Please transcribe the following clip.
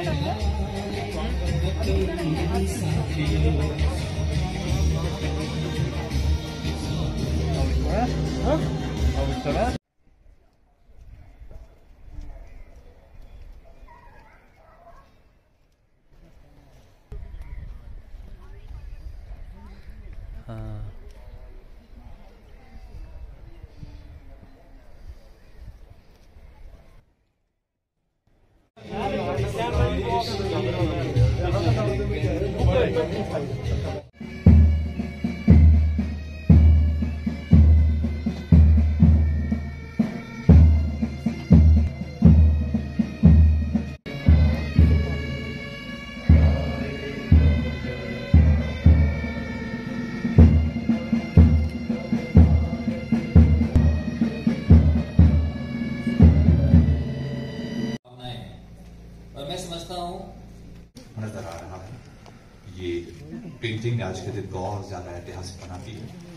और मैं समझता हूँ नजर आ रहा है ये पेंटिंग आज के दिन बहुत ज्यादा ऐतिहासिक बनाती है।